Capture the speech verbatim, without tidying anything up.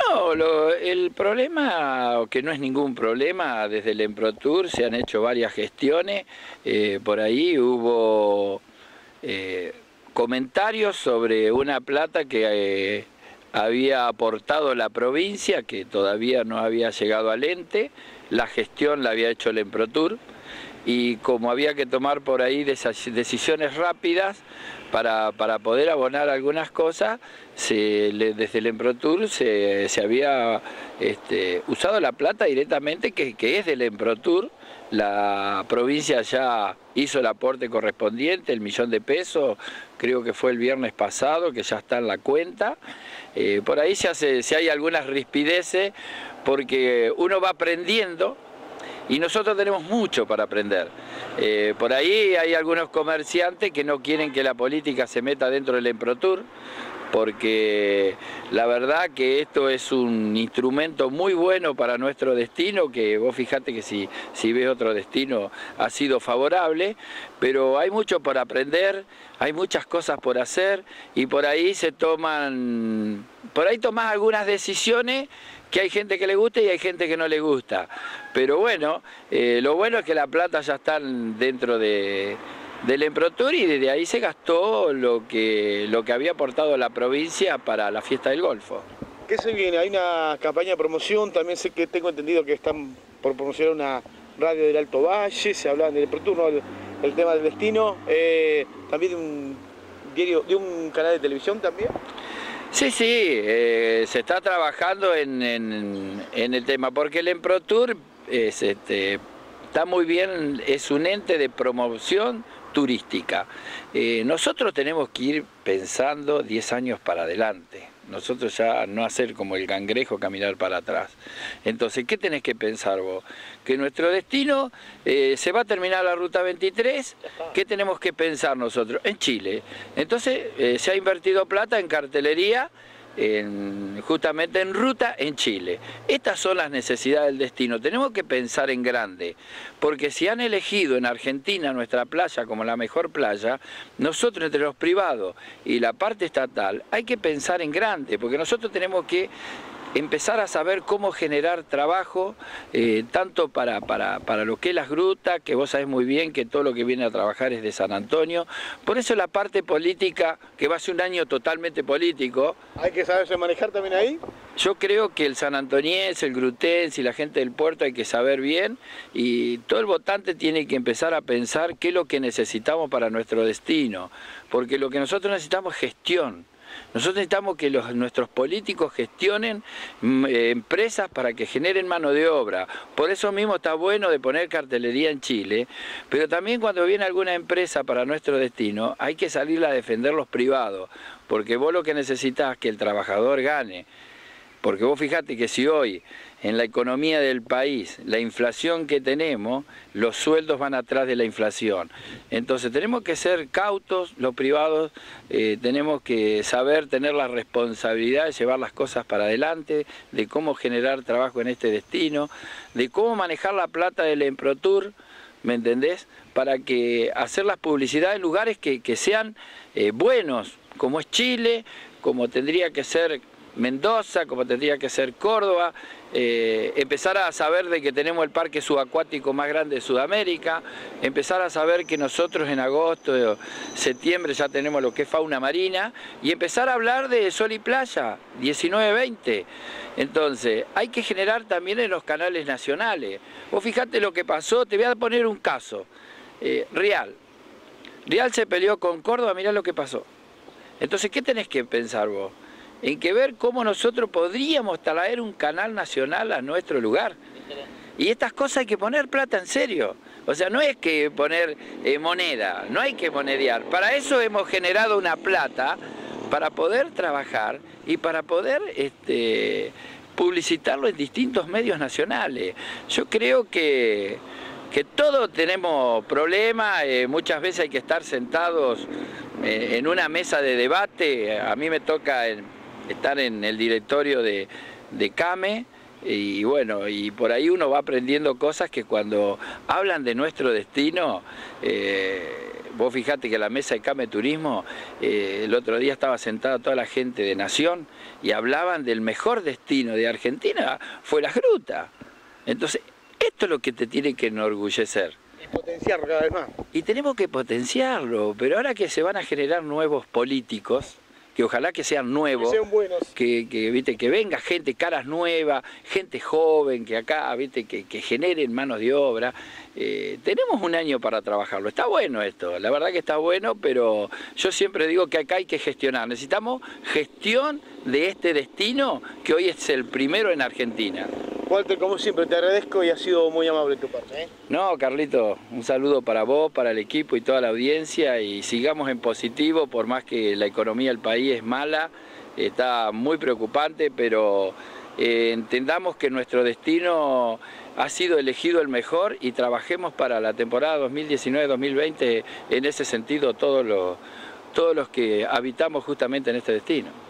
No, lo, el problema, que no es ningún problema, desde el Emprotur se han hecho varias gestiones, eh, por ahí hubo eh, comentarios sobre una plata que eh, había aportado la provincia, que todavía no había llegado al ente, la gestión la había hecho el Emprotur, y como había que tomar por ahí decisiones rápidas para, para poder abonar algunas cosas, se, desde el Emprotur se, se había este, usado la plata directamente, que, que es del Emprotur. La provincia ya hizo el aporte correspondiente, el millón de pesos, creo que fue el viernes pasado, que ya está en la cuenta. Eh, por ahí se hace, si hay algunas rispideces, porque uno va aprendiendo. Y nosotros tenemos mucho para aprender. Eh, por ahí hay algunos comerciantes que no quieren que la política se meta dentro del Emprotur, porque la verdad que esto es un instrumento muy bueno para nuestro destino, que vos fijate que si, si ves otro destino ha sido favorable, pero hay mucho por aprender, hay muchas cosas por hacer, y por ahí se toman, por ahí tomás algunas decisiones que hay gente que le gusta y hay gente que no le gusta. Pero bueno, eh, lo bueno es que la plata ya está dentro de, del Emprotur, y desde ahí se gastó lo que, lo que había aportado la provincia para la fiesta del Golfo. ¿Qué se viene? Hay una campaña de promoción, también sé que tengo entendido que están por promocionar una radio del Alto Valle, se hablaban del Emprotur, ¿no? el, el tema del destino, eh, también de un diario, de un canal de televisión también. Sí, sí, eh, se está trabajando en, en, en el tema, porque el Emprotur es, este, está muy bien, es un ente de promoción turística. Eh, nosotros tenemos que ir pensando diez años para adelante. Nosotros ya no hacer como el cangrejo, caminar para atrás. Entonces, ¿qué tenés que pensar vos? Que nuestro destino, eh, se va a terminar la ruta veintitrés, ¿qué tenemos que pensar nosotros? En Chile. Entonces, eh, se ha invertido plata en cartelería, en, justamente en ruta en Chile. Estas son las necesidades del destino. Tenemos que pensar en grande, porque si han elegido en Argentina nuestra playa como la mejor playa, nosotros entre los privados y la parte estatal hay que pensar en grande, porque nosotros tenemos que empezar a saber cómo generar trabajo, eh, tanto para, para, para lo que es las grutas, que vos sabés muy bien que todo lo que viene a trabajar es de San Antonio. Por eso la parte política, que va a ser un año totalmente político. ¿Hay que saberse manejar también ahí? Yo creo que el sanantoniense, el grutense y la gente del puerto hay que saber bien, y todo el votante tiene que empezar a pensar qué es lo que necesitamos para nuestro destino, porque lo que nosotros necesitamos es gestión. Nosotros necesitamos que los, nuestros políticos gestionen eh, empresas para que generen mano de obra. Por eso mismo está bueno de poner cartelería en Chile, pero también cuando viene alguna empresa para nuestro destino hay que salir a defender los privados, porque vos lo que necesitas es que el trabajador gane. Porque vos fijate que si hoy en la economía del país, la inflación que tenemos, los sueldos van atrás de la inflación. Entonces tenemos que ser cautos, los privados, eh, tenemos que saber tener la responsabilidad de llevar las cosas para adelante, de cómo generar trabajo en este destino, de cómo manejar la plata del Emprotur, ¿me entendés? Para que hacer las publicidades en lugares que, que sean eh, buenos, como es Chile, como tendría que ser Mendoza, como tendría que ser Córdoba, eh, empezar a saber de que tenemos el parque subacuático más grande de Sudamérica, empezar a saber que nosotros en agosto, septiembre ya tenemos lo que es fauna marina, y empezar a hablar de sol y playa, diecinueve veinte. Entonces, hay que generar también en los canales nacionales. Vos fijate lo que pasó, te voy a poner un caso, eh, Real. Real se peleó con Córdoba, mirá lo que pasó. Entonces, ¿qué tenés que pensar vos? En que ver cómo nosotros podríamos traer un canal nacional a nuestro lugar. Y estas cosas hay que poner plata en serio. O sea, no es que poner eh, moneda, no hay que monedear. Para eso hemos generado una plata, para poder trabajar y para poder este, publicitarlo en distintos medios nacionales. Yo creo que, que todos tenemos problemas, eh, muchas veces hay que estar sentados eh, en una mesa de debate. A mí me toca en, estar en el directorio de, de CAME, y bueno, y por ahí uno va aprendiendo cosas que cuando hablan de nuestro destino, eh, vos fijate que la mesa de Came Turismo, eh, el otro día estaba sentada toda la gente de Nación y hablaban del mejor destino de Argentina, fue Las Grutas. Entonces, esto es lo que te tiene que enorgullecer. Y potenciarlo cada vez más. Y tenemos que potenciarlo, pero ahora que se van a generar nuevos políticos, que ojalá que sean nuevos, que sean buenos, que, que, ¿viste? que venga gente, caras nuevas, gente joven, que acá, ¿viste? Que, que generen manos de obra. Eh, tenemos un año para trabajarlo. Está bueno esto, la verdad que está bueno, pero yo siempre digo que acá hay que gestionar. Necesitamos gestión de este destino, que hoy es el primero en Argentina. Walter, como siempre, te agradezco y ha sido muy amable de tu parte, ¿eh? No, Carlito, un saludo para vos, para el equipo y toda la audiencia, y sigamos en positivo, por más que la economía del país es mala, está muy preocupante, pero eh, entendamos que nuestro destino ha sido elegido el mejor y trabajemos para la temporada dos mil diecinueve dos mil veinte en ese sentido todos los, todos los que habitamos justamente en este destino.